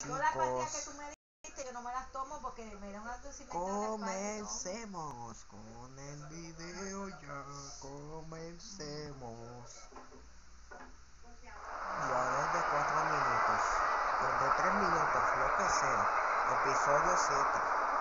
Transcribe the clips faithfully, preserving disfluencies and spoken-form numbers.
Yo las pastillas que tú me diste, yo no me las tomo porque me da una Comencemos con el video ya, comencemos. Ya desde cuatro minutos, desde tres minutos, lo que sea, episodio siete.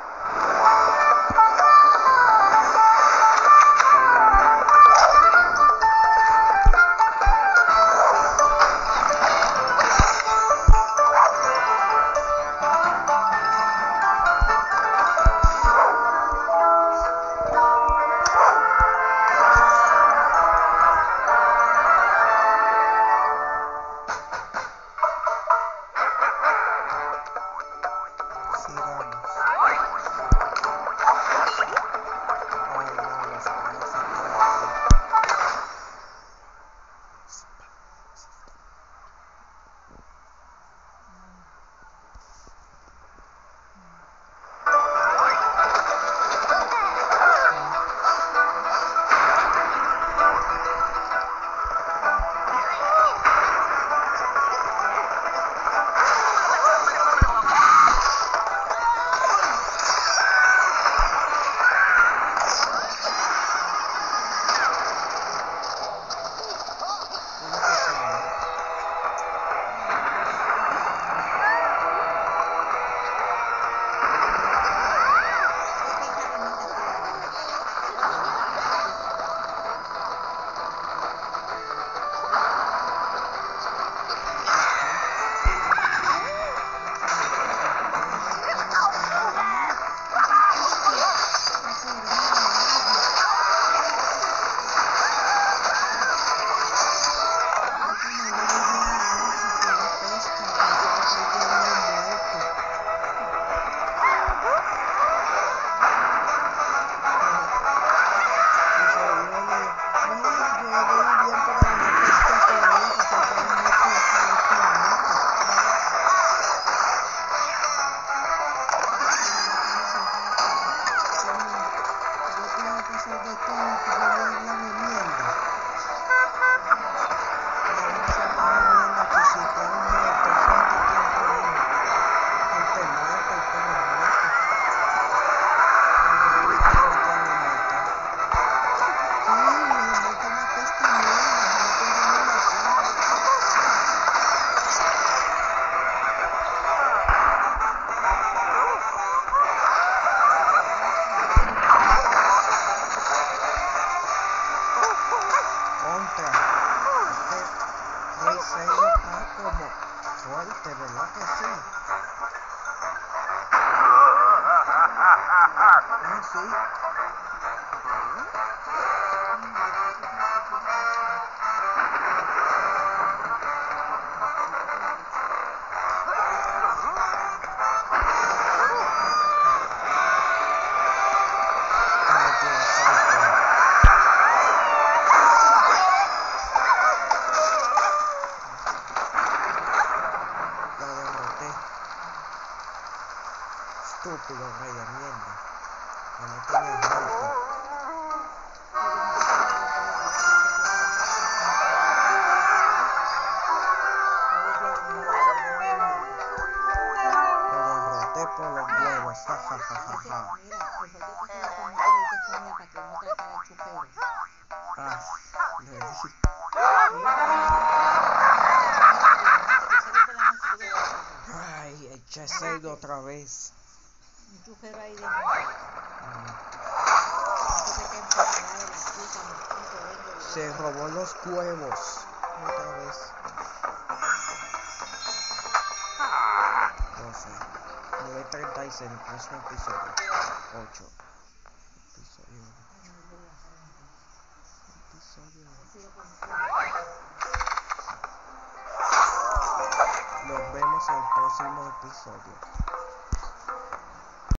Fuerte, ¿verdad que sí? Ah, sí. Estúpido rey de mierda. Que no tenía muerto. Lo derroté por los huevos. Ja, ja, ja, ja, ja. Ah, le dije. Ay, eché cerdo otra vez. Enchúfelo ahí de Se robó los huevos otra vez. doce, nueve treinta y seis, el próximo episodio. ocho. Episodio. Episodio. Nos vemos en el próximo episodio.